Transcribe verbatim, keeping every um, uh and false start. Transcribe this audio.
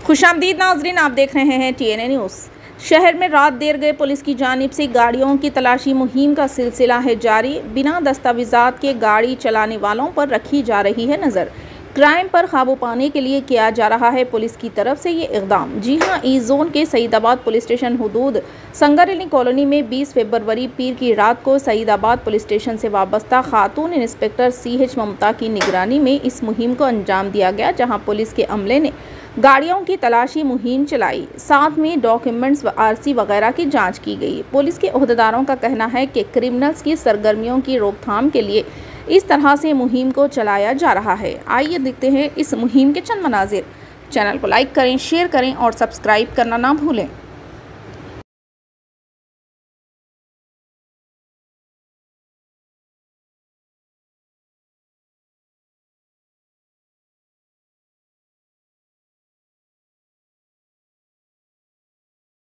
खुशामदीद नाजरीन, आप देख रहे हैं टी एन ए न्यूज़। शहर में रात देर गए पुलिस की जानिब से गाड़ियों की तलाशी मुहिम का सिलसिला है जारी। बिना दस्तावेजात के गाड़ी चलाने वालों पर रखी जा रही है नज़र। क्राइम पर काबू पाने के लिए किया जा रहा है पुलिस की तरफ से ये इक़दाम। जी हां, ई जोन के सईदाबाद पुलिस स्टेशन हदूद संगरली कॉलोनी में बीस फरवरी पीर की रात को सईदाबाद पुलिस स्टेशन से वाबस्ता खातून इंस्पेक्टर सी एच ममता की निगरानी में इस मुहिम को अंजाम दिया गया, जहां पुलिस के अमले ने गाड़ियों की तलाशी मुहिम चलाई। साथ में डॉक्यूमेंट्स व आरसी वगैरह की जांच की गई। पुलिस के ओहदेदारों का कहना है कि क्रिमिनल्स की सरगर्मियों की रोकथाम के लिए इस तरह से मुहिम को चलाया जा रहा है। आइए देखते हैं इस मुहिम के चंद मनाजिर। चैनल को लाइक करें, शेयर करें और सब्सक्राइब करना ना भूलें।